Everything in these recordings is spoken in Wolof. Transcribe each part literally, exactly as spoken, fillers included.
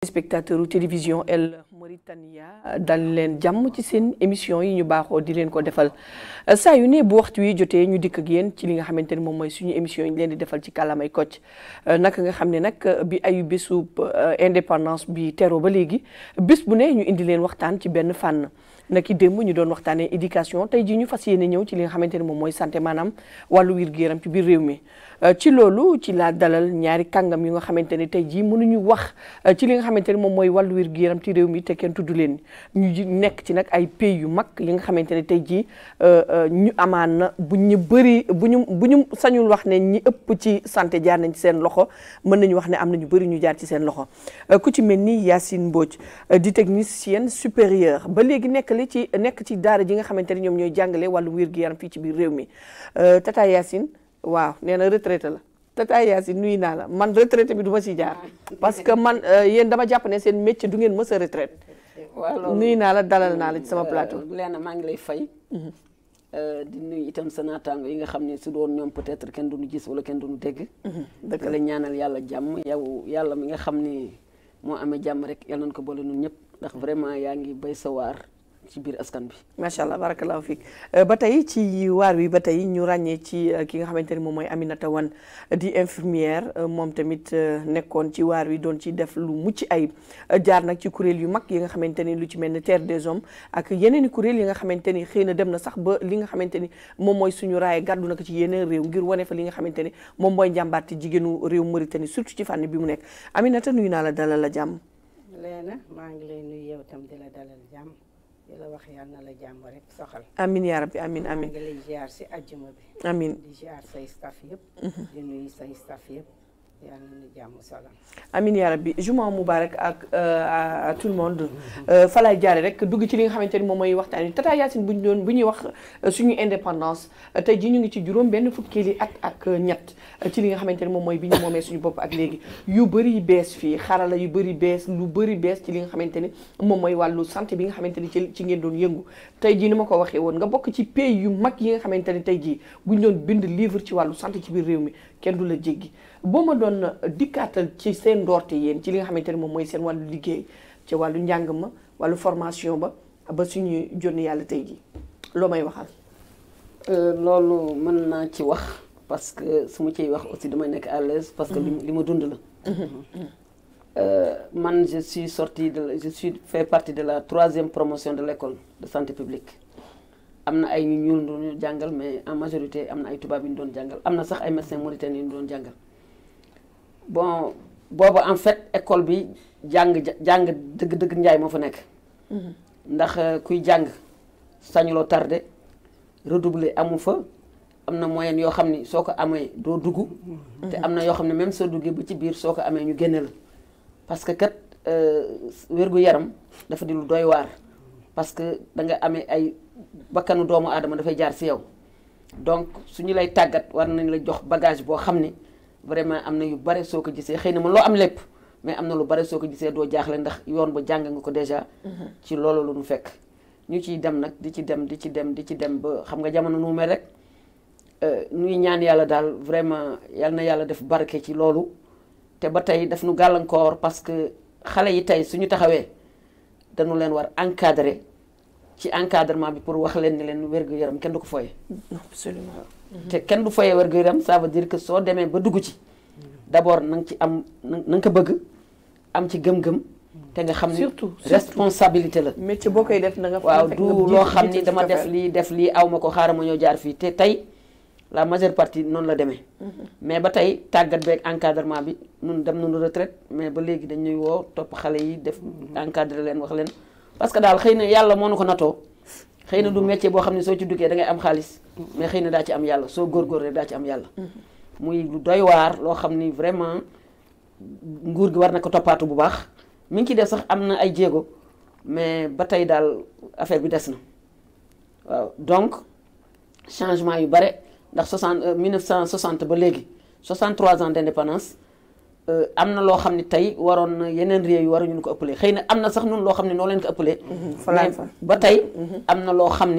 spectateur télévision El Mauritania dal leen jàmm ci seen émission yi ñu baaxoo di leen ko defal saa yu ne bu waxtu wi jotee ñu dikk ak yéen ci li nga xamante ni moom mooy suñu émission yi ñu leen di defal ci kàllaamay Kocc naka nga xam ne nag bi ayu bésu indépendance bi teroo ba léegi bés bu ne ñu indi leen waxtaan ci benn fànn naki démb ñu doon waxtaanee éducation tey jii ñu fas yéene ñëw ci li nga xamante ni moom mooy santé maanaam wàllu wér-gu-yaram ci biir réew mi ci loolu ci laa dalal ñaari kàngam yu nga xamante ne tey jii mënuñu wax ci li nga xamante ne moom mooy wàllu wér-gu-yaram ci réew mi te kenn tudd leen ñu nekk ci nag ay pays yu mag yi nga xamante ne tey jii ñu amaan na bu ñu bëri bu ñu bu ñu sañul wax ne ñi ëpp ci santé jaar nañ ci seen loxo mën nañu wax ne am na ñu bëri ñu jaar ci seen loxo ku ci mel ni Yacine Mbodj di technicienne supérieure ba léegi nekk li ci nekk ci daara ji nga xamante ne ñoom ñooy jàngale wàllu wér-gu-yaram fii ci biir réew mi Tata Yacine waaw nee na retraité la Tata Yacine nuyu naa la man retraité bi du ma si jaar parce que man yéen dama jàpp ne seen métier du ngeen mës a retraite nuyu naa la dalal naa la ci sama plateau. Léna maa ngi lay fay. di nuyu itam sa naataango yi nga xam ne su doon ñoom peut-être kenn duñu gis wala kenn duñu dégg. dëgg la ñaanal yàlla jàmm yow yàlla mi nga xam ne moo amee jàmm rek yal nañu ko boole ñun ñëpp ndax vraiment yaa ngi bay sa waar ci biir askan bi. macha allah barakallahu fiik ba tey ci waar wi ba tey ñu ràññee ci ki nga xamante ni moom mooy Aminata Wane di infirmière moom tamit nekkoon ci waar wi doon ci def lu mucc ayib jaar nag ci kuréel yu mag yi nga xamante ni lu ci mel ne Terre des Hommes ak yeneen i kuréel yi nga xamante ni xëy na dem na sax ba li nga xamante ni moom mooy suñu raaye gàddu na ko ci yeneen réew ngir wane fa li nga xamante ni moom mooy njàmbaarte jigéenu réew Mauritanie surtout ci fànn bi mu nekk Aminata nuyu naa la dalal la jàmm. Léna maa ngi lay nuyu yow tam di la dalal jàmm. di la wax yàlla na la jàmm rek soxal. amiin yaa rabbi amiin amiin. maa ngi lay ziar si àjjuma bi. amiin di ziar say staff yëpp. di nuyu say staff yëpp yàlla na jàmm soxal. amiin yaa rabbi jumaa mubarak ak à tout le monde. fa laay jaare rek dugg ci li nga xamante ni moom mooy waxtaan wi Tata Yacine bu ñu doon bu ñuy wax suñu indépendance tey jii ñu ngi ci juróom benn fukkeeli at ak ñett ci li nga xamante ni moom mooy bi ñu moomee suñu bopp ak léegi yu bëri bees fii xarala yu bëri bees lu bëri bees ci li nga xamante ni moom mooy wàllu santé bi nga xamante ni ci ci ngeen doon yëngu tey jii ni ma ko waxee woon nga bokk ci pays yu mag yi nga xamante ni tey jii bu ñu doon bind livre ci wàllu santé ci biir réew mi kenn du la jéggi boo ma doon dikkaatal ci seen ndoorte yéen ci li nga xamante ni moom mooy seen wàllu liggéey ci wàllu njàng ma wàllu formation ba ba suñu jonni yàlla tey jii loo may waxal. loolu mën naa ci wax parce que su ma ciy wax aussi damay nekk à l'aise parce que li ma dund la. man je suis sortie de je suis fait partie de la troisième promotion de l'école de santé publique am na ay ñu ñuul doon jàngal mais en majorité am na ay tubaab yu ñu doon jàngal am na sax ay médecins mauritaniens yu ñu doon jàngal bon boobu en fait école bi jàng jàng dëgg-dëgg njaay moo fa nekk. ndax kuy jàng sañuloo tardé redoubler amu fa am na moyen yoo xam ni soo ko amee doo dugg. te am na yoo xam ne même soo duggee ba ci biir soo ko amee ñu génne la. parce que kat wérgu yaram dafa di lu doy waar parce que da nga amee ay bakkanu doomu aadama dafay jaar ci yow donc su ñu lay tàggat war nañ la jox bagage boo xam ni vraiment am na yu bare soo ko gisee xëy na man loo am lépp mais am na lu bare soo ko gisee doo jaaxle ndax yoon ba jàng nga ko déjà. ci loolu lu nu fekk ñu ciy dem nag di ci dem di ci dem di ci dem ba xam nga jamono nu mel rek nuy ñaan yàlla daal vraiment yal na yàlla def barke ci loolu. te ba tey daf nu gàllankoor parce que xale yi tey suñu taxawee dañu leen war encadrer ci encadrement bi pour wax leen ni leen wér-gu-yaram kenn du ko foye. absolument. te kenn du foye wér-gu-yaram ça veut dire que soo demee ba dugg ci d'abord na nga ci am na nga ko bëgg am ci gëm-gëm. te nga xam ni surtout responsabilité la. métier boo koy def na nga. waaw du loo xam ni dama def lii def lii aw ma ko xaaral ma ñoo jaar fii te tey. la majeure partie noonu la demee. mais ba tey tàggat beeg encadrement bi nun dem nañu retraite mais ba léegi dañuy woo topp xale yi def encadré leen wax leen. parce que daal xëy na yàlla moo na ko natoo xëy na du métier boo xam ne soo ci duggee da ngay am xaalis. mais xëy na daa ci am yàlla soo góorgóorlee daa ci am yàlla. muy lu doy waar loo xam ni vraiment nguur gi war na ko toppaatu bu baax mi ngi ci def sax am na ay jéego mais ba tey daal affaire bi des na waaw donc changement yu bare. ndax soixante mille neuf cent soixante ba léegi soixante-trois ans d'indépendance am na loo xam ne tey waroon na yeneen réew yi waruñu ko ëppalee xëy na am na sax nun loo xam ne noo leen ko ëppalee. mais ba tey am na loo xam ni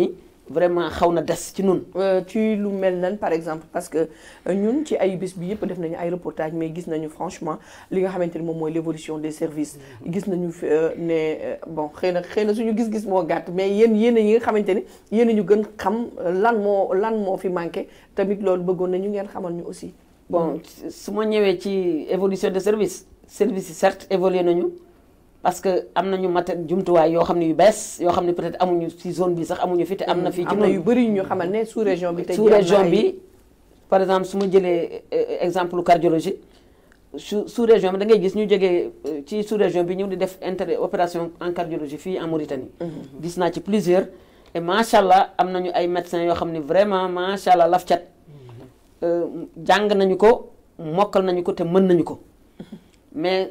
vraiment xaw na des ci nun ci lu mel nan par exemple parce que ñun ci ay bis bi yëpp def nañu ay reportage mais gis nañu franchement li nga xamante ni moom mooy l'évolution des services gis nañu ne bon xëy na xëy na suñu gis-gis moo gàtt mais yéen yéen yi nga xamante ni yéen ñu gën xam lan moo lan moo fi manqué tamit loolu bëggoon nañu ngeen xamal ñu aussi. bon su ma ñëwee ci évolution de service service yi certes évolué nañu parce que am nañu mat jumtuwaay yoo xam ne yu bees yoo xam ne peut-être amuñu ci zone bi sax amuñu fi te am na fii ci am na yu bëri ñu xamal ne sous région bi. sous région bi par exemple su ma jëlee exemple cardiologie su sous région bi da ngay gis ñu jógee ci sous région bi ñëw di def inter opération en cardiologie fii en Mauritanie. gis naa ci plusieurs et macha allah am nañu ay médecins yoo xam ne vraiment macha allah laf cat jàng nañu ko mokkal nañu ko te mën nañu ko mais.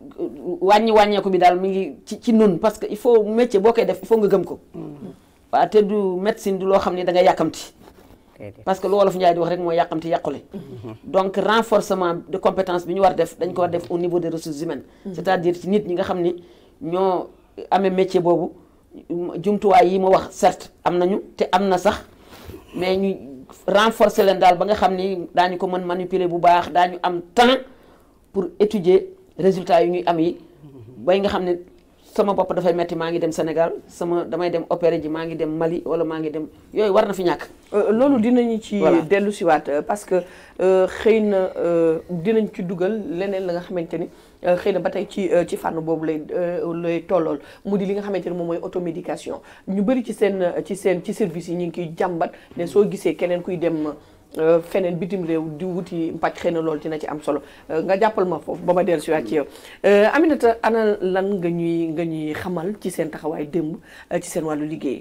wàññi wàññeeku bi daal mi ngi ci ci nun parce que il faut métier boo koy def il faut nga gëm ko waaw te du médecine du loo xam ne da nga yàkkamti parce que lu wolof Njaay di wax rek mooy yàkkamti yàqule donc renforcement de compétence bi ñu war def dañ ko war def au niveau des ressources humaines c'est-à-dire ci nit ñi nga xam ni ñoo amee métier boobu jumtuwaay yi ma wax certes am nañu te am na sax mais ñu renforcer leen daal ba nga xam ni daañu ko mën manipuler bu baax daañu am temps pour étudier résultats yu ñuy am yi bay nga xam ne sama bopp dafay metti maa ngi dem Sénégal sama damay dem opéré ji maa ngi dem Mali wala maa ngi dem yooyu war na fi ñàkk. loolu dinañu ci dellu siwaat parce que xëy na dinañ ci dugal leneen la nga xamante ni xëy na ba tey ci ci fànn boobu lay lay tollool mu di li nga xamante ni moom mooy automédication ñu bëri ci seen ci seen ci service yi ñu ngi kiy jàmbat ne soo gisee keneen kuy dem. feneen bitim réew di wuti mpàcc xëy na loolu dina ci am solo nga jàppal ma foofu ba ma dellu si waat ci yow Aminata ana lan nga ñuy nga ñuy xamal ci seen taxawaayu démb ci seen wàllu liggéey.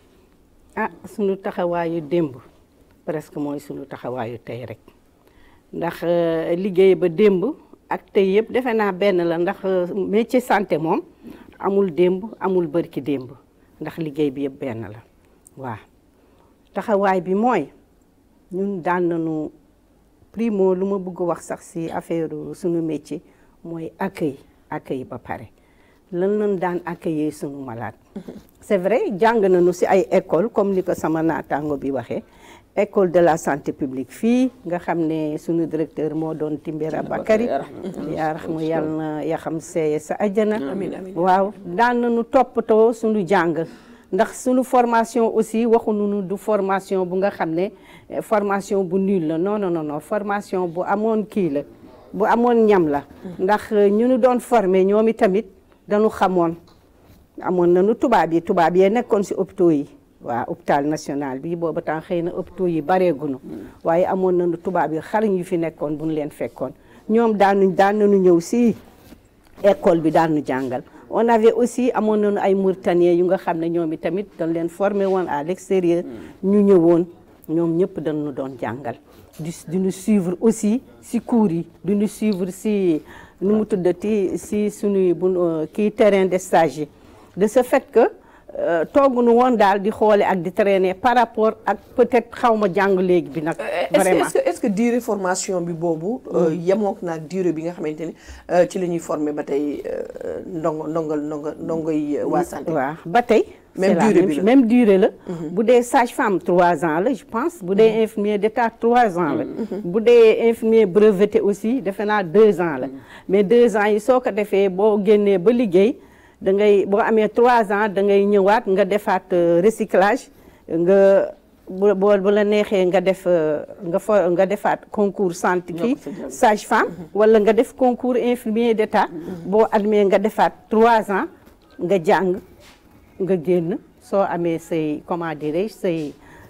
ah sunu taxawaayu démb presque mooy sunu taxawaayu tey rek ndax liggéey ba démb ak tey yëpp defe naa benn la ndax métier santé moom amul démb amul bërki démb ndax liggéey bi yëpp benn la waaw taxawaay bi mooy. ñun daan nañu primo lu ma bëgg wax sax ci affaire sunu métier mooy accueil accueil ba pare lan lañ daan accueillir sunu malade. c'est vrai jàng nañu ci ay école comme ni ko sama naataango bi waxee école de la santé publique fii nga xam ne sunu directeur moo doon Timbira Bakary yaa rax mu yàlla na ya xam seeye sa ajjana waaw daan nañu toppatoo sunu jàng ndax sunu formation aussi waxuñu du formation bu nga xam ne formation bu nul la non non non formation bu amoon kii la bu amoon ñam la ndax ñu nu doon formé ñoom tamit dañu xamoon amoon nañu tubaab yi tubaab yee nekkoon ci hôpitaux yi waaw hôpital national bi booba temps xëy na hôpitaux yi bareegunu waaye amoon nañu tubaab yi xariñ yu fi nekkoon bu ñu leen fekkoon ñoom daanuñ daan nañu ñëw ci école bi daan nu jàngal on avait aussi amoon nañu ay Mauritaniens yu nga xam ne ñoom i tamit dañ leen formé woon à l'extérieur ñu ñëwoon ñoom ñëpp dañu doon jàngal di di ñu suivre aussi ci cours yi di ñu suivre ci nu mu tuddati ci suñuy bu kii terrain de stage yi de ce fait que tooguñu woon daal di xoole ak di traîner par rapport ak peut-être xaw ma jàng léegi bi nag. vraiment est-ce que est-ce que durée formation bi boobu. yemook naag durée bi nga xamante ni ci la ñuy former ba tey ndongo ndongal ndongo ndongo yi waa santé. waaw ba tey. même durée bi la même durée la. bu dee sage-femme trois ans la je pense bu dee infirmier d'état trois ans la. bu dee infirmier breveté aussi defe naa deux ans la. mais deux ans yi soo ko defee boo génnee ba liggéey. da ngay boo amee trois ans da ngay ñëwaat nga defaat recyclage nga bu bu la neexee nga def nga fa nga defaat concours santé kii sage-femme wala nga def concours infirmier d'état boo admee nga defaat trois ans nga jàng nga génn soo amee say comment dirais-je say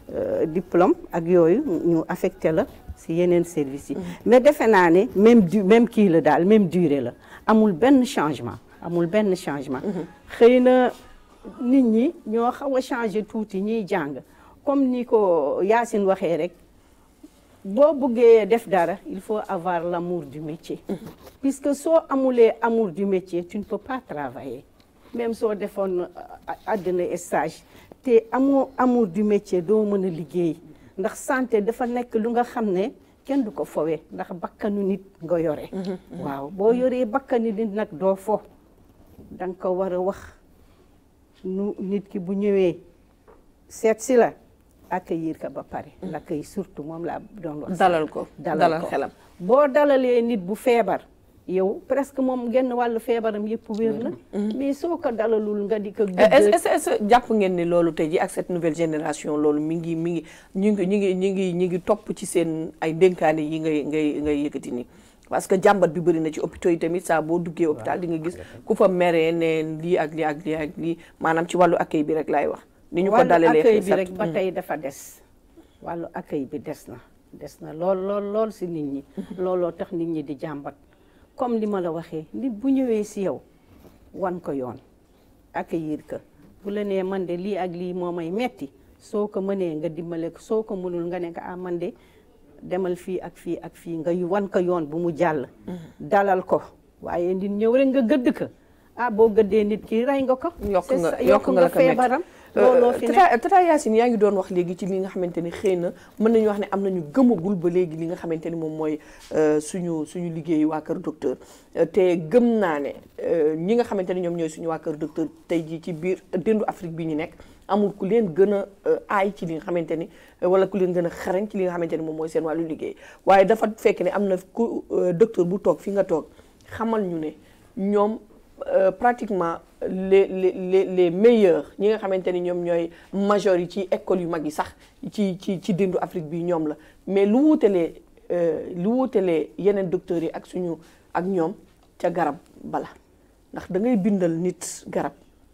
diplôme ak yooyu ñu affecté la ci yeneen services yi mais defe naa ne même du même kii la daal même durée la amul benn changement amul benn changement xëy na nit ñi ñoo xaw a changé tuuti ñiy jàng comme ni ko Yacine waxee rek boo bëggee def dara il faut avoir l'amour du métier puisque soo amulee amour du métier tu ne peux pas travailler même soo defoon àddina stage te amoo amour du métier doo mën a liggéey ndax santé dafa nekk lu nga xam ne kenn du ko fowee ndax bakkanu nit nga yore waaw boo yoree bakkanu nit nag doo fo da nga ko war a wax nu nit ki bu ñëwee seet si la accueillir ko ba pare. l'accueil surtout moom laa doon wax. dalal ko dalal xelam. boo dalalee nit bu feebar yow presque moom genn wàllu feebaram yëpp wér na. mais soo ko dalalul nga di ko. est-ce est-ce jàpp ngeen ni loolu tey ji ak cette nouvelle génération loolu mi ngi mi ngi ñu ngi ñu ngi ñu ngi ñu ngi topp ci seen ay dénkaane yi ngay ngay ngay yëkkati nii. parce que jàmbat bi bëri na ci hôpitaux yi tamit saa boo duggee hôpital di nga gis ku fa meree ne lii ak lii ak lii ak lii maanaam ci wàllu accueil bi rek laay wax. ni ñu ko dalalee wàllu accueil bi rek ba tey dafa des. wàllu accueil bi des na des na lool lool lool si nit ñi. looloo tax nit ñi di jàmbat comme li ma la waxee nit bu ñëwee si yow wan ko yoon accueillir ko bu la nee man de lii ak lii moo may metti soo ko mënee nga dimbale ko soo ko mënul nga ne ko ah man de. demal fii ak fii ak fii nga wan ko yoon bu mu jàll. dalal ko waaye nit ñëw rek nga gëdd ko ah boo gëddee nit ki rey nga ko. yokk nga yokk nga la ko feebaram. looloo fi nekk Tata Yacine yaa ngi doon wax léegi ci li nga xamante ni xëy na mën nañu wax ne am nañu gëmagul ba léegi li nga xamante ni moom mooy suñu suñu liggéeyu waa Kër Docteur te gëm naa ne ñi nga xamante ni ñoom ñooy suñu waa Kër Docteur tey jii ci biir déndu Afrique bi ñu nekk. amul ku leen gën a aay ci li nga xamante ni wala ku leen gën a xarañ ci li nga xamante ni moom mooy seen wàllu liggéey waaye dafa fekk ne am na ku docteur bu toog fi nga toog xamal ñu ne ñoom pratiquement les les les les meilleurs ñi nga xamante ni ñoom ñooy major yi ci école yu mag yi sax ci ci ci déndu Afrique bi ñoom la mais lu wuutelee lu wuutelee yeneen docteurs yi ak suñu ak ñoom ca garab bala ndax da ngay bindal nit garab.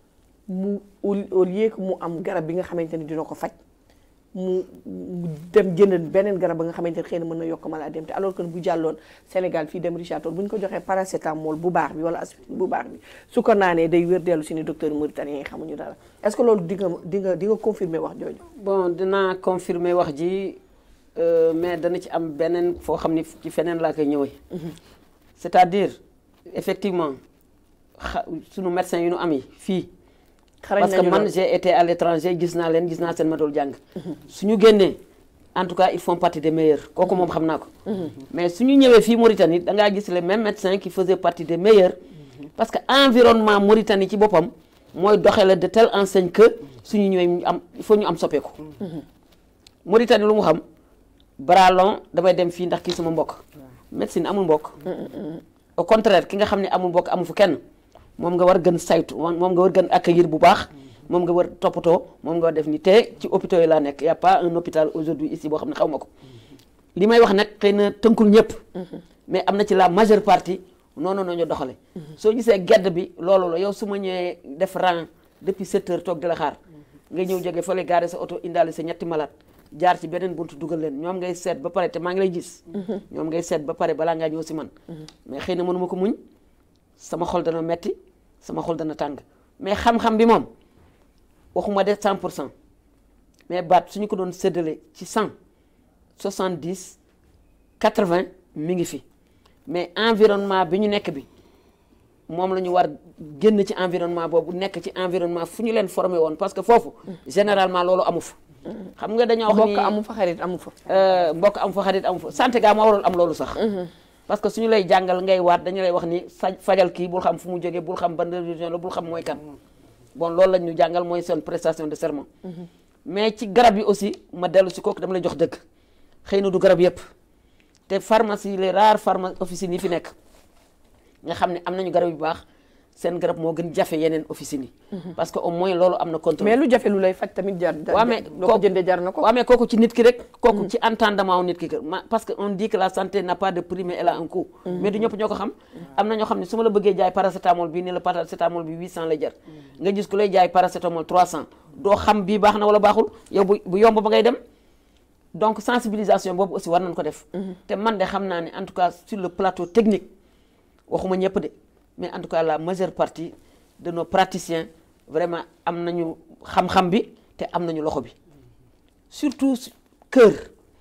mu au lieu que mu am garab bi nga xamante ni dina ko faj mu dem jënd beneen garab ba nga xamante ni xëy na mën na yokk maladie dem te alors que bu jàlloon Sénégal fii dem Richard Toll bu ñu ko joxee paracétamol bu baax bi wala aspirine bu baax bi su ko naanee day wér dellu si ni docteur mauritanien yi xamuñu dara est-ce que loolu di nga di nga di nga confirmer wax jooju. bon dinaa confirmer wax ji mais dana ci am beneen foo xam ni ci feneen laa koy ñëwee. c'est-à-dire effectivement xa sunu médecin yu nu am yi fii. parce que man j'ai été à l'étranger gis naa leen gis naa seen méthode jàng. suñu génnee en tout cas ils font partie des meilleurs kooku moom xam naa ko. mais suñu ñëwee fii Mauritanie da ngaa gis les mêmes médecins qui faisaient partie des meilleurs. parce que environnement Mauritanie ci boppam mooy doxale de telle enseigne que suñu ñëwee ñu am il faut ñu am soppeeku. Mauritanie lu mu xam bras long damay dem fii ndax kii sama mbokk. médecine amul mbokk. au contraire ki nga xam ne amul mbokk amul fu kenn. moom nga war gën saytu moom nga war gën accueillir bu baax moom nga war toppatoo moom nga war def ni te ci hôpitaux yi laa nekk y a pas un hôpital aujourd'hui ici boo xam ne xaw ma ko li may wax nag xëy na tënkul ñëpp mais am na ci la majeure partie noonu noonu ñu doxale soo gisee gedd bi loolu la yow su ma ñëwee def rang depuis sept heures toog di la xaar nga ñëw jóge fële gaare sa oto indaale sa ñetti malade jaar ci beneen buntu dugal leen ñoom ngay seet ba pare te maa ngi lay gis ñoom ngay seet ba pare balaa ngaa ñëw si man mais xëy na mënuma ko muñ sama xol dana metti sama xol dana tàng mais xam-xam bi moom waxuma de cent pour cent mais baat suñu ko doon séddale ci cent soixante-dix quatre-vingts mi ngi fi mais environnement bi ñu nekk bi moom la ñu war génn ci environnement boobu nekk ci environnement fu ñu leen formé woon parce que foofu généralement loolu amu fa xam nga dañoo wax ni mbokk amu fa xarit amu fa mbokk amu fa xarit amu fa santé gaa moo warul am loolu sax parce que suñu lay jàngal ngay waat dañu lay wax ni sa fajal kii bul xam fu mu jógee bul xam ban religion la bul xam mooy kan bon loolu lañ ñu jàngal mooy seen prestation de serment mais ci garab yi aussi ma dellu si kooku dama lay jox dëgg xëy na du garab yëpp te pharmacie les rares pharmacie officines yi fi nekk nga xam ne am nañu garab yu baax seen garab moo gën jafe yeneen officines yi parce que au moins loolu am na contrôle mais lu jafe lu lay faj tamit jar waaw mais loo ko jëndee jar na ko waaw mais kooku ci nit ki rek kooku ci entendement wu nit ki ma parce que on dit que la santé n'a pas de prix mais elle a un coût mais du ñëpp ñoo ko xam am na ñoo xam ne su ma la bëggee jaay paracétamol bii ni la paracétamol bi huit cent lay jar nga gis ku lay jaay paracétamol trois cent doo xam bii baax na wala baaxul yow bu bu yomb ba ngay dem donc sensibilisation boobu aussi war nañ ko def te man de xam naa ne en tout cas sur le plateau technique waxuma ñëpp de mais en tout cas la majeure partie de nos praticiens vraiment am nañu xam-xam bi te am nañu loxo bi surtout cœur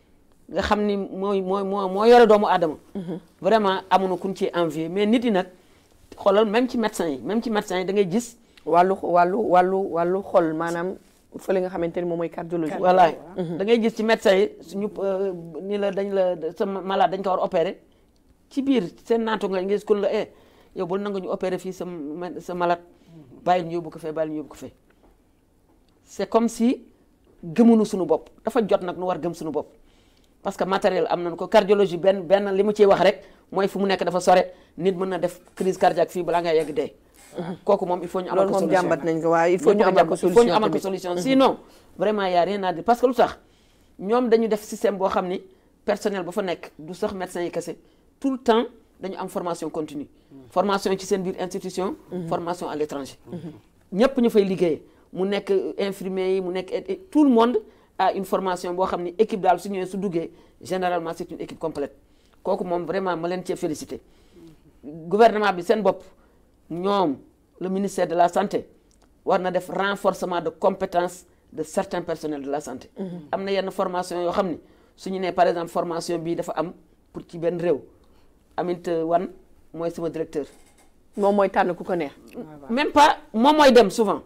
nga xam ni mooy mooy moo moo yore doomu aadama vraiment amuñu kuñ ci envier mais nit yi nag xoolal même ci médecins yi même ci médecins yi da ngay gis wàllu wàllu wàllu wàllu xol maanaam fële nga xamante ni moom mooy cardiologie voilà da ngay gis ci médecins yi suñu ni la dañ la sa malade dañ ko war opérer ci biir seen naatu nga gis kun la eh yow bul nangu ñu opérer fii sa sa malade bàyyi ñu yóbbu ko fee bàyyi ñu yóbbu ko fee c'est comme si gëmunu suñu bopp dafa jot nag nu war gëm suñu bopp parce que matériel am nañ ko cardiologie benn benn li mu ciy wax rek mooy fu mu nekk dafa sore nit mën na def crise cardiaque fii balaa ngay yegg dee kooku moom il faut ñu amal ko solution jàmbat nañ ko waaye il faut ñu amal ko solution il faut ñu amal ko solution sinon vraiment y a rien à dire parce que lu tax ñoom dañu def système boo xam ni personnel ba fa nekk du sax médecin yi kese tout le temps dañu am formation continue formation ci seen biir institution formation à l'étranger ñëpp ñu fay liggéeyee mu nekk infirmier yi mu nekk tout le monde a une formation boo xam ni équipe daal su ñëwee su duggee généralement c'est une équipe complète kooku moom vraiment ma leen cee félicité gouvernement bi seen bopp ñoom le ministère de la santé war na def renforcement de compétences de certains personnels de la santé am na yenn formation yoo xam ni su ñu nee par exemple formation bii dafa am pour ci benn réew Amit Wan mooy sama directeur moom mooy tànn ku ko neex même pas moom mooy dem souvent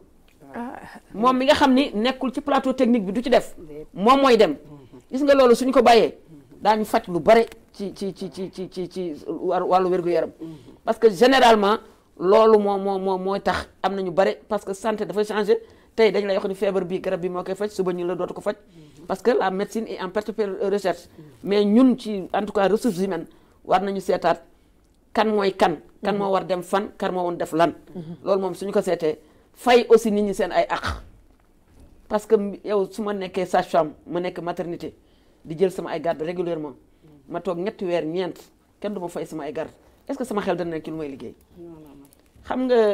moom mi nga xam ni nekkul ci plateau technique bi du ci def moom mooy dem gis nga loolu suñu ko bàyyee daañu faj lu bare ci ci ci ci ci ci ci wàllu wér-gu-yaram parce que généralement loolu moo moo moo mooy tax am nañu bare parce que santé dafa changé tey dañ lay wax ni feebar bii garab bi moo koy faj suba ñu la dootu ko faj parce que la médecine est en perpétuelle recherche mais ñun ci en tout cas ressources humaines war nañu seetaat kan mooy kan kan moo war dem fan kan moo woon def lan loolu moom suñu ko seetee fay aussi nit ñi seen ay àq parce que yow su ma nekkee sage-femme ma nekk maternité di jël sama ay garde régulièrement ma toog ñetti weer ñeent kenn du ma fay sama ay garde est-ce que sama xel dana nekk ci lu may liggéey xam nga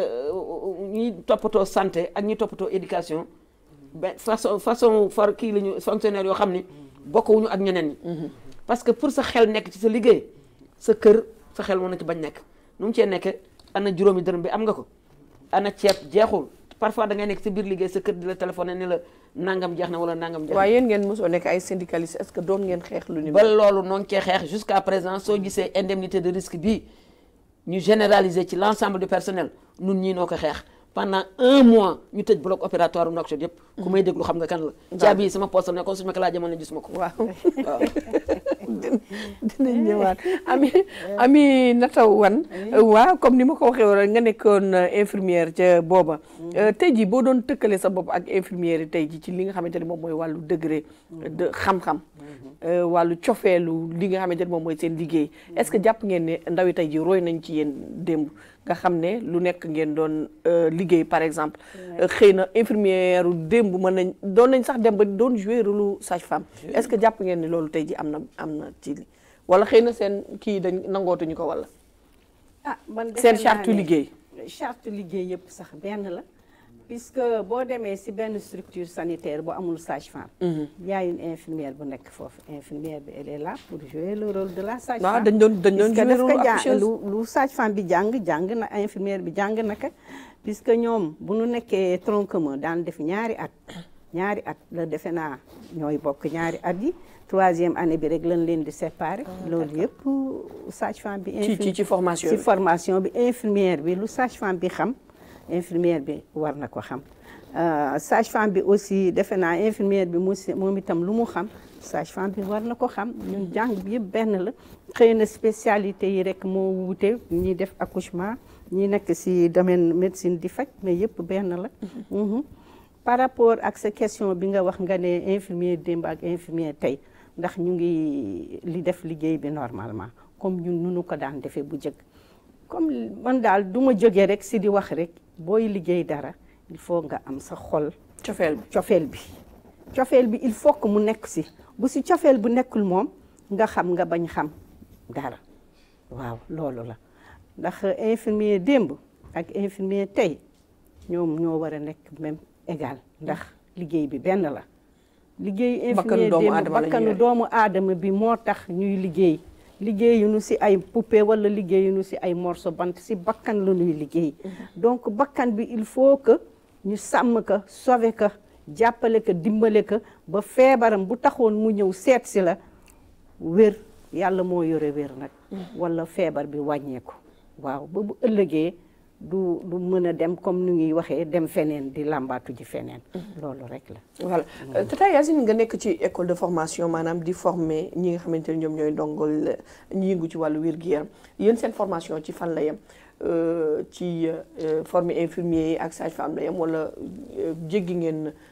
ñi toppatoo santé ak ñi toppatoo éducation ben façon façon far kii la ñu fonctionnaire yoo xam ni bokkuwuñu ak ñeneen ñi parce que pour sa xel nekk ci sa liggéey sa kër sa xel mën na ci bañ nekk nu mu cee nekk ana juróomi dërëm bi am nga ko ana ceeb jeexul parfois da ngay nekk sa biir liggéey sa kër di la téléphoné ni la nangam jeex na wala nangam jeex na. waaye yéen ngeen mosoo nekk ay syndicalistes est-ce que doon ngeen xeex lu ni ba loolu noo ngi cee xeex jusqu'à présent soo gisee indemnité de risque bii ñu généraliser ci l'ensemble du personnel nun ñii noo ko xeex pendant un mois ñu tëj bloc opératoire u Nouakchott yëpp ku may déglu xam nga kan la caabi yi sama poste ne ko suñu ma ko laa jamono gis ma ko waaw waaw dinañ ñëwaat ami ami Nataw Wan waaw comme ni ma ko waxee woon nga nekkoon infirmière ca booba tey jii boo doon tëkkale sa bopp ak infirmière yi tey jii ci li nga xamante ne moom mooy wàllu degré de xam-xam wàllu cofeelu li nga xamante ne moom mooy seen liggéey est-ce que jàpp ngeen ne ndaw yi tey jii roy nañ ci yéen démb nga xam ne lu nekk ngeen doon liggéey par exemple xëy na infirmière démb mën nañ doon nañ sax dem ba doon jouer rôle sage-femme est-ce que jàpp ngeen ne loolu tey ji am na am na ci li wala xëy na seen kii dañ nangootuñu ko wala ah man seen charte liggéey charte liggéey yëpp sax benn la puisque boo demee si benn structure sanitaire bu amul sage-femme y a une infirmière bu nekk foofu infirmière bi elle est là pour jouer le rôle de la sage-femme waaw dañ doon dañ doon jouer rôle accoucheuse lu lu sage-femme bi jàng jàng na infirmière bi jàng naka puisque ñoom bu ñu nekkee tronc commun daan def ñaari at ñaari at la defe naa ñooy bokk ñaari at yi troisième année bi rek lañ leen di séparer loolu yëpp sage-femme bi ci ci ci formation ci formation bi infirmière bi lu sage-femme bi xam infirmière bi war na ko xam sage-femme bi aussi defe naa infirmière bi mu moom itam lu mu xam sage-femme bi war na ko xam ñun jàng bi yëpp benn la xëy na spécialité yi rek moo wuute ñi def accouchement ñi nekk ci domaine médecine di faj mais yëpp benn la par rapport ak sa question bi nga wax nga ne infirmier démb ak infirmier tey ndax ñu ngi li def liggéey bi normalement comme ñun nu nu ko daan defee bu jëkk comme man daal du ma jógee rek si di wax rek booy liggéey dara il faut nga am sa xol cofeel bi cofeel bi cofeel bi il faut que mu nekk si bu si cofeel bu nekkul moom nga xam nga bañ xam dara waaw loolu la ndax infirmier démb ak infirmier tey ñoom ñoo war a nekk même égal ndax liggéey bi benn la liggéey infirmier démb bakkanu doomu aadama bi moo tax ñuy liggéey liggéeyuñu si ay poupée wala liggéeyuñu si ay morceau bant si bakkan la ñuy liggéey donc bakkan bi il faut que ñu sàmm ko sauver ko jàppale ko dimbale ko ba feebaram bu taxoon mu ñëw seet si la wér yàlla moo yore wér nag wala feebar bi wàññeeku waaw ba bu ëllëgee du du mën a dem comme ni ñuy waxee dem feneen di làmbaatu ji feneen loolu rek la voilà Tata Yacine nga nekk ci école de formation maanaam di former ñi nga xamante ne ñoom ñooy ndongol ñi yëngu ci wàllu wér-gu-yaram yéen seen formation ci fan la yem ci former infirmier yi ak sage-femme la yem wala jéggi ngeen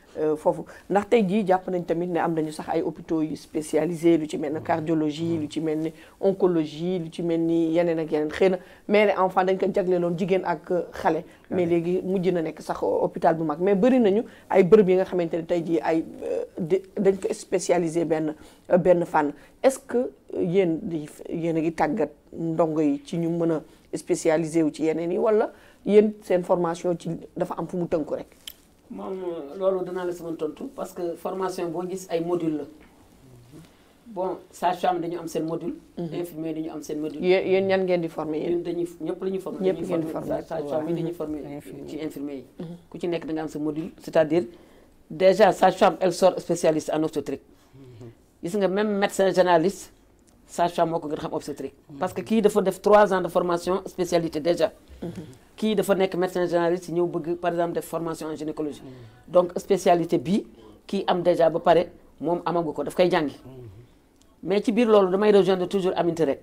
foofu ndax tey jii jàpp nañ tamit ne am nañu sax ay hôpitaux yu spécialisé lu ci mel ne cardiologie lu ci mel ni oncologie lu ci mel ni yeneen ak yeneen xëy na mère et enfant dañ ko jagleeloon jigéen ak xale mais léegi mujj na nekk sax hôpital bu mag mais bëri nañu ay bërëb yi nga xamante ne tey jii ay dañ ko spécialisé benn benn fànn est-ce que yéen yéen a ngi tàggat ndongo yi ci ñu mën a spécialisé wu ci yeneen yi wala yéen seen formation ci dafa am fu mu tënku rek. moom loolu danaa la sama tontu parce que formation boo gis ay module la bon sage-femme dañu am seen module. infirmier dañu am seen module. yéen yéen ñan ngeen di former yéen. dañuy ñëpp la ñuy former. ñëpp ngeen di former sage-femme yi dañuy former ci infirmier yi. ku ci nekk da nga am sa module c'est-à-dire déjà sage-femme elle sort spécialiste en obstétrique. gis nga même médecin généraliste sage-femme moo ko gën a xam obstétrique. parce que kii dafa def trois ans de formation spécialité déjà. kii dafa nekk médecin généraliste ñëw bëgg par exemple def formation en gynécologie. donc spécialité bi kii am déjà ba pare moom amagu ko daf koy jàngi. mais ci biir loolu damay rejoindre toujours Aminata rek.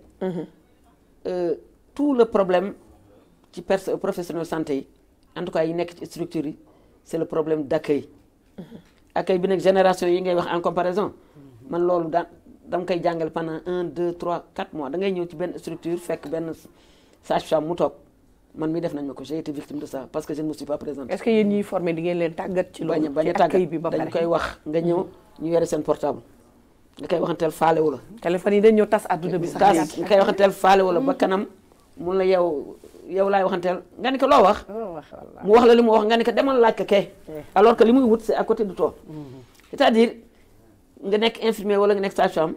tout le problème ci pers professionnel santé yi en tout cas yi nekk ci structure yi c'est le problème d'accueil. accueil bi nag génération yi ngay wax en comparaison. man loolu daan dama koy jàngal pendant un deux trois quatre mois da ngay ñëw ci benn structure fekk benn sage-femme mu toog man mi def nañ ma ko j'ai été victime de ça parce que je ne me suis pas présentée. est-ce que yéen ñiy formé di ngeen leen tàggat ci loolu. bañ a tàggat dañ koy wax nga ñëw ñu yore seen portable. nga koy waxanteel faale wu la. téléphone yi dañ ñëw tas àdduna bi sax. tas nga koy waxanteel faale wu la ba kanam mun la yow yow laay waxanteel nga ni ko loo wax. mu wax la li mu wax nga ni ko demal laaj ko kay. alors que li muy wut c'est à côté de toi. c'est-à-dire nga nekk infirmier wala nga nekk sage-femme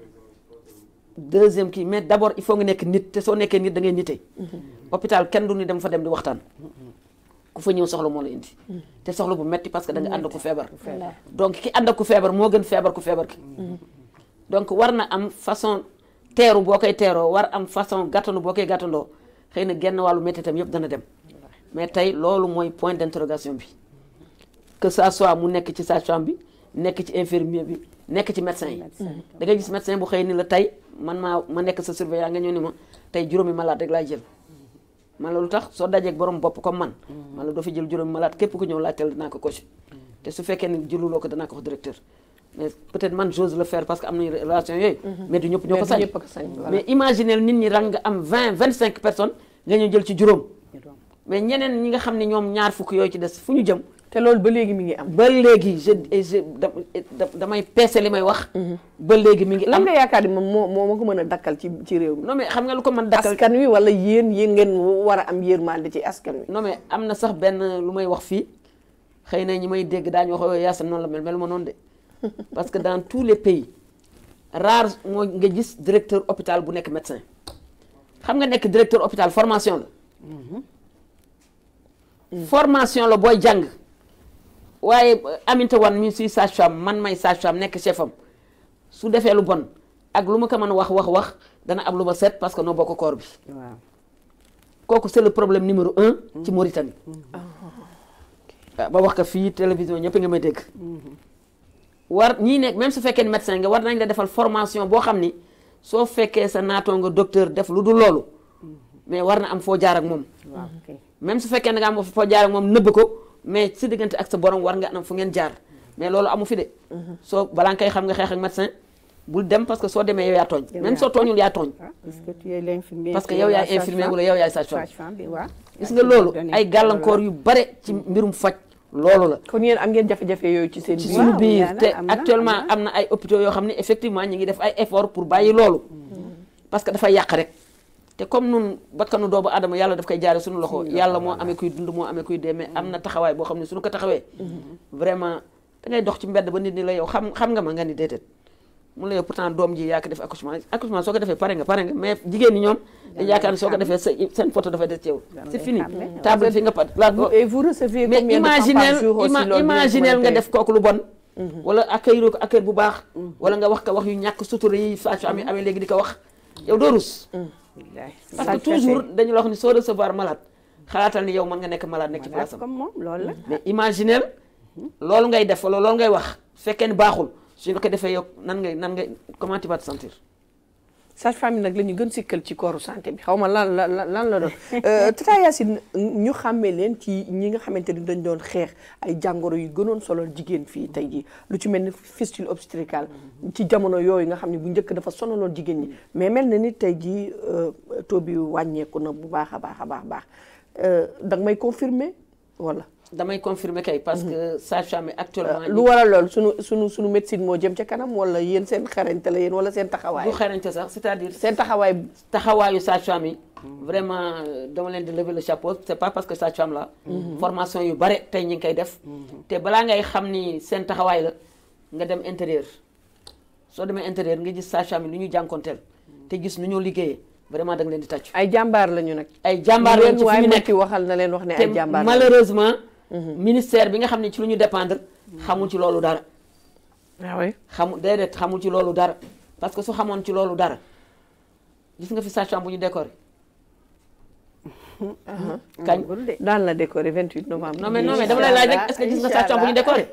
deuxième kii mais d'abord il faut nga nekk nit te soo nekkee nit da ngay nite. hôpital kenn du ni dem fa dem di waxtaan. ku fa ñëw soxla moo la indi. te soxla bu metti parce que da nga ànd ku feebar. donc ki ànd ku feebar moo gën feebar ku feebar ki. donc war na am façon teeru boo koy teeroo war am façon gàttandu boo koy gàttandoo xëy na genn wàllu métti itam yëpp dana dem mais tey loolu mooy point d'interrogation bi que ça soit mu nekk ci sage-femme bi nekk ci infirmier bi nekk ci médecin yi da ngay gis médecin bu xëy ni la tey man maa ma nekk sa surveillant nga ñëw ni ma tey juróomi malade rek laay jël man la lu tax soo dajeeg borom bopp comme man man la doo fi jël juróomi malade képp ku ñëw laajteel danaa ko coché te su fekkee ni jëluloo ko danaa ko wax directeur mais peut-être man j'ose le faire parce que am nañu relation yooyu mais du ñëpp ñoo ko sañ mais imaginez nit ñi rang nga am vingt vingt cinq personnes nga ñëw jël ci juróom mais ñeneen ñi nga xam ne ñoom ñaar fukk yooyu ci des fu ñu jëm te loolu ba léegi mi ngi am ba léegi je je damay peese li may wax ba léegi mi ngi am lan nga yaakaar ni moom moo moo ko mën a dakkal ci ci réew mi non mais xam nga lu ko mën dakkal askan wi wala yéen yéen ngeen war a am yërmande ci askan wi non mais am na sax benn lu may wax fii xëy na ñi may dégg daañu wax yooyu yaasa noonu la mel mel ma noonu de parce que dans tous les pays rare moo nga gis directeur hôpital bu nekk médecin xam nga nekk directeur hôpital formation la formation la booy jàng waaye Aminata Wane mi suy sage-femme man may sage-femme nekk chef am su defee lu bon ak lu ma ko mën a wax wax wax dana am lu ma seet parce que noo bokk corps bi waaw kooku c'est le problème numéro un ci Mauritanie ba wax ko fii télévision ñëpp nga may dégg war ñii nekk même su fekkee ni médecin nga war nañ la defal formation boo xam ni soo fekkee sa naatoo nga docteur def lu dul loolu mais war na am foo jaar ak moom même su fekkee ne nga am foo jaar ak moom nëbb ko mais si diggante ak sa borom war nga am fu ngeen jaar mais loolu amu fi de soo balaa nga koy xam nga xeex ak médecin bul dem parce que soo demee yow yaa tooñ même soo tooñul yaa tooñ parce que yow yaay infirmier wala yow yaay sage-femme gis nga loolu ay gàllankoor yu bare ci mbirum faj loolu la kon yéen am ngeen jafe-jafe yooyu ci seen ci suñu biir te actuellement am na ay hôpitaux yoo xam ne effectivement ñu ngi def ay effort pour bàyyi loolu parce que dafay yàq rek te comme nun bakkanu doomu adama yàlla daf koy jaare suñu loxo yàlla moo amee kuy dund moo amee kuy dee mais am na taxawaay boo xam ne suñu ko taxawee vraiment da ngay dox ci mbedd ba nit ñi la yow xam xam nga ma nga ni déedéet mun la yow pourtant doom ji yaa ko def accouchement accouchement soo ko defee pare nga pare nga mais jigéen ñi ñoom dañ yaakaar ne soo ko defee sa seen photo dafay des ci yow c'est fini table fi nga pat et vous recevez mais imaginel imaginel nga def kooku lu bon wala accueil ko accueil bu baax wala nga wax ko wax yu ñàkk sutura yi sage-femme yi amee léegi di ko wax yow doo rus parce que toujours dañu la wax ni soo recevoir malade xalaatal ni yow mën nga nekk malade nekk ci place am comme moom loolu la mais imaginel loolu ngay def wala loolu ngay wax fekkee ni baaxul su ñu ko defee yow nan ngay nan ngay comment tu vas te sentir sage-femme yi nag la ñu gën sikkal ci corps santé bi xaw ma lan la lan la doon Tata Yacine ñu xàmmee leen ci ñi nga xamante ni dañ doon xeex ay jàngoro yu gënoon solo jigéen fii tey jii lu ci mel ni fistule obstétricale ci jamono yooyu nga xam ne bu njëkk dafa sonaloon jigéen ñi mais mel na ni tey jii taux bi wàññeeku na bu baax a baax a baax baax da nga may confirmer wala. damay confirmer kay parce que sage-femme actuellement. lu waral lool sunu sunu sunu médecine moo jëm ca kanam wala yéen seen xarañte la yéen wala seen taxawaay. du xarañte sax c'est-à-dire. seen taxawaay taxawaayu sage-femme yi. vraiment dama leen di lever le chapeau c'est pas parce que sage-femme la. formation yu bare tey ñu ngi koy def. te balaa ngay xam ni seen taxawaay la nga dem intérieur soo demee intérieur nga gis sage-femme yi lu ñu jànkonteel te gis nu ñoo liggéeyee. vraiment da nga leen di tàcc. ay jàmbaar lañu nag. ay jàmbaar lañu ci fi ñu nekk waxal na leen wax ne ay jàmbaar te malheureusement. ministère bi nga xam ne ci lu ñu dépendre. xamul ci loolu dara. waaw oui. xamul déedéet xamul ci loolu dara parce que su xamoon ci loolu dara gis nga fi sage-femme bu ñu décoré. kañ daan la décoré vingt-huit novembre. non mais non mais dama lay laaj rek est-ce que gis nga sage-femme bu ñu décoré.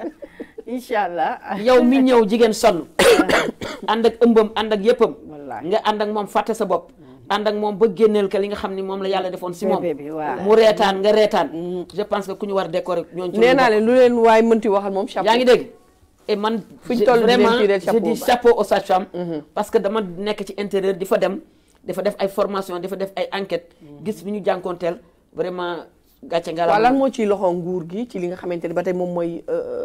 incha allah. yow mi ñëw jigéen sonn. ànd ak ëmbam ànd ak yëppam. nga ànd ak moom fàtte sa bopp. ànd ak moom ba génneel ka li nga xam ni moom la yàlla defoon si moom. mu reetaan nga reetaan. je pense que ku ñu war décorer ñooñu. nee naa leen lu leen waay mënti waxal moom chapeau. yaa ngi dégg et man. fu ñu toll vraiment je dis chapeau aux sages-femmes. parce que dama nekk ci intérieur di fa dem dafa def ay formation dafa def ay enquête gis bi ñu jànkoonteel vraiment gàcce nga la. waaw lan moo ciy loxo nguur gi ci li nga xamante ne ba tey moom mooy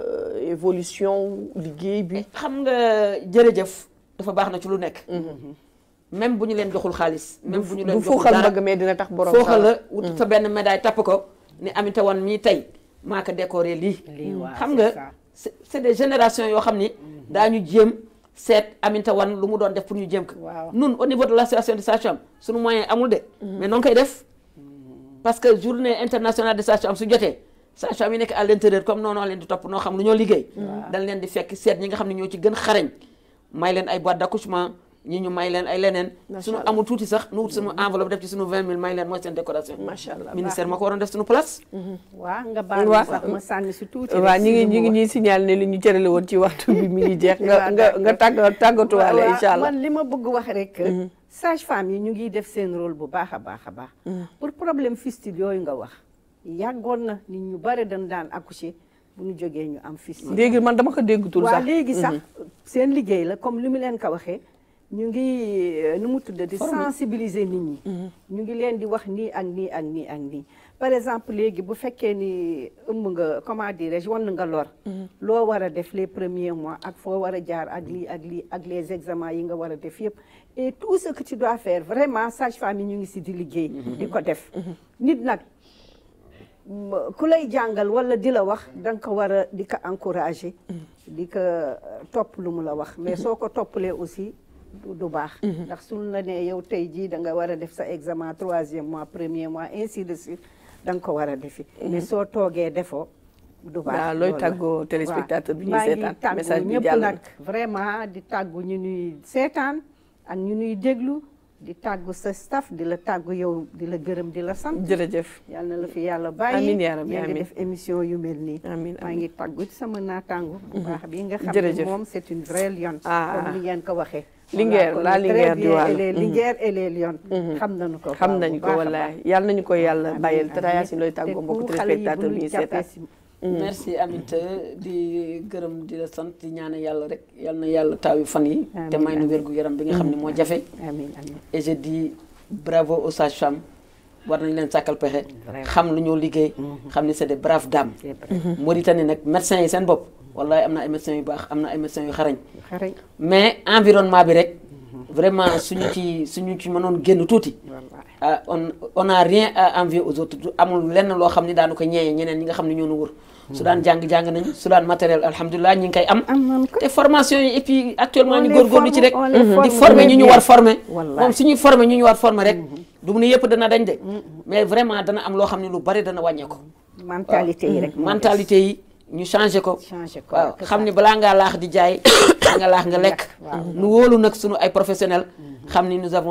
évolution liggéey bi. xam nga jërëjëf dafa baax na ci lu nekk. même bu ñu leen joxul xaalis. même bu ñu leen joxul dara du fooxal mbëgg mais dina tax borom. fooxal la wut sa benn médaille tapp ko ni Aminata Wane mii tey maa ko décoré lii. xam nga c'est des générations yoo xam ni daañu jéem seet Aminata Wane lu mu doon def pour ñu jéem ko. nun au niveau de l'association des sages-femmes suñu moyen amul de. mais noo ngi koy def parce que journée internationale des sages-femmes su jotee sages-femmes yi nekk à l'intérieur comme noonu leen di topp noo xam lu ñoo liggéey. dañ leen di fekk seet ñi nga xam ne ñoo ci gën xarañ may leen ay boîte d'accouchement ñi ñu may leen ay leneen. suñu amul tuuti sax nu wut suñu enveloppe def ci suñu vingt mille may leen mooy seen décoration. macha allah ministère moo ko waroon def suñu place. waaw nga baal ma sax ma sànni si tuuti. waaw ñu ngi ñu ngi ñuy signal ne li ñu cërale woon ci waxtu bi mi ngi jeex. nga nga nga tàgg tàggatuwaale incha allah. man li ma bëgg wax rek. sage-femme yi ñu ngi def seen rôle bu baax a baax a baax. pour problème fistule yooyu nga wax yàggoon na nit ñu bare dañ daan accoucher bu ñu jógee ñu am fistule. léegi man dama ko déggutul sax. waaw léegi sax seen liggéey la comme li mu leen ko waxee. ñu ngi nu mu tudd di sensibiliser nit ñi. ñu ngi leen di wax nii ak nii ak nii ak nii par exemple léegi bu fekkee ni ëmb nga comment dirais-je wan nga lor. loo war a def les premiers mois ak foo war a jaar ak lii ak lii ak les examens yi nga war a def yëpp et tout ce que tu dois faire vraiment sage-femme yi ñu ngi si di liggéey. di ko def nit nag ku lay jàngal wala di la wax da nga ko war a di ko encourager. di ko topp lu mu la wax mais soo ko toppalee aussi. du baax ndax suñ la ne yow tey jii da nga war a def sa examen troisième mois premier mois ainsi de suite da nga ko war a defi mais soo toogee defoo du baax. waaw looy tàggoo téléspectateur bi ñuy seetaan message bi ñëpp jàll nag vraiment di tàggu ñu ñuy seetaan ak ñu ñuy déglu di tàggu sa staff di la tàggu yow di la gërëm di la sant. jërëjëf yal na la fi yàlla bàyyi. amiin yaa rabbi ngeen di def émission yu mel nii. amiin maa ngi tàggu ci sama naataangu. bu baax bi nga xam jërëjëf ne moom c'est une vraie lionne. comme ni ngeen ko waxee. Linguère la Linguère di wàll les Linguère et les Lions. xam nañu ko xam nañu ko wallaahi yàlla nañu ko yàlla bàyyil Tata Yacine looy tàggoo mbokku téléspectateur bi ñuy seetaan. merci Aminata di gërëm di la sant di ñaane yàlla rek yal na yàlla taawi fan yi te may nu wérgu yaram bi nga xam ne moo jafe. amiin amiin et je dis bravo aux sages-femmes war nañ leen sàkkal pexe. xam lu ñoo liggéey. xam ni c'est des braves dames. Mauritanie nag médecins yi seen bopp. wallahi am na ay médecins yu baax am na ay médecins yu xarañ. mais environnement bi rek. vraiment suñu ci suñu ci mënoon génn tuuti. ah on on a rien à envier aux autres amul lenn loo xam ni daanu ko ñeeñee ñeneen ñi nga xam ne ñoo nu wër. su daan jàng jàng nañu su daan matériel alhamdulilah ñi ngi koy am. te formation yi et puis actuellement ñu góorgóorlu ci rek. di former ñu ñu war former. moom suñuy former ñu ñu war former rek. du mu ne yëpp dana dañ de. mais vraiment dana am loo xam ne lu bari dana wàññeeku. mentalité yi rek mentalité yi. ñu changé ko changé ko waaw xam ni balaa ngaa laax di jaay nga laax nga lekk nu wóolu nag sunu ay professionnels xam ni nous avons de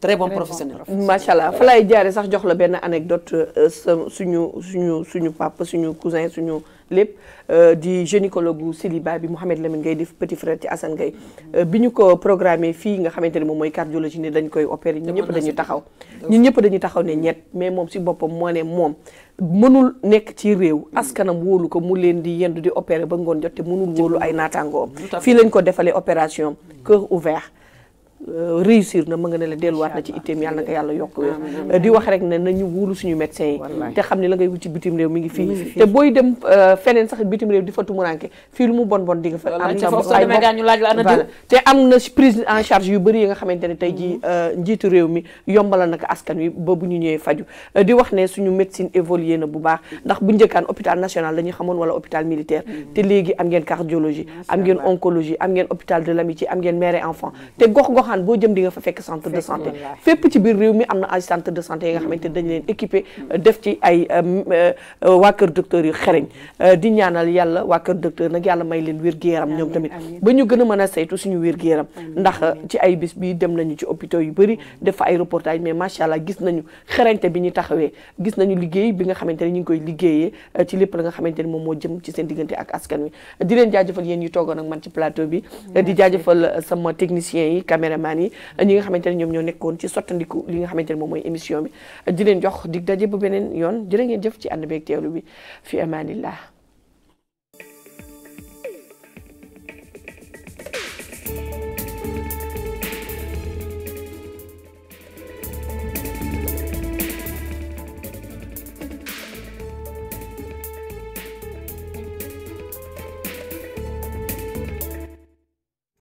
très bon professionnel. macha allah fa lay jaare sax jox la benn anecdote sa suñu suñu suñu papa suñu cousin suñu lépp di gynécologue célibat bi Mouhamed Lamine Gueye di petit frère ci Assane Gueye bi ñu ko programmé fii nga xamante ne moom mooy cardiologie ne dañ koy opérer ñun ñëpp dañu taxaw ñun ñëpp dañu taxaw ne ñett mais moom si boppam moo ne moom mënul nekk ci réew askanam wóolu ko mu leen di yendu di opérer ba ngoon jot te mënul wóolu ay naataangoom fii lañ ko defalee opération cœur ouvert réussir na ma nga ne la delluwaat na ci itteem yàlla na ko yàlla yokk wér di wax rek ne nañu wóolu suñu médecins yi te xam ne la ngay wuti bitim réew mi ngi fii te booy dem feneen sax bitim réew di fa tumuranke fii lu mu bon bon di nga fa am na te am na prise en charge yu bëri yi nga xamante ne tey ji njiitu réew mi yombalal naka askan wi ba bu ñu ñëwee faju di wax ne suñu médecine évolué na bu baax ndax bu njëkkaan hôpital national la ñu xamoon wala hôpital militaire te léegi am ngeen cardiologie am ngeen oncologie am ngeen hôpital de l'amitié am ngeen mère et enfant te gox gox boo jëm di nga fa fekk centre de santé fépp ci biir réew mi am na ay centre de santé yi nga xamante dañ leen équipé def ci ay waa kër docteur yu xereñ di ñaanal yàlla waa kër docteur nag yàlla may leen wér-gu-yaram ñoom tamit ba ñu gën a mën a saytu suñu wér-gu-yaram ndax ci ay bis bi dem nañu ci hôpitaux yu bëri def fa ay reportage mais macha allah gis nañu xereñte bi ñu taxawee gis nañu liggéey bi nga xamante ne ñu ngi koy liggéeyee ci lépp la nga xamante ne moom moo jëm ci seen diggante ak askan wi di leen jaajëfal yéen ñu toogoon ak man ci plateau bi di jaajëfal sama techniciens yi caméraman yi ñi nga xamante ne ñoom ñoo nekkoon ci sottandiku li nga xamante ne moom mooy émission bi di leen jox dig daje bu beneen yoon jërë ngeen jëf ci ànd beeg teewlu bi fi amanillah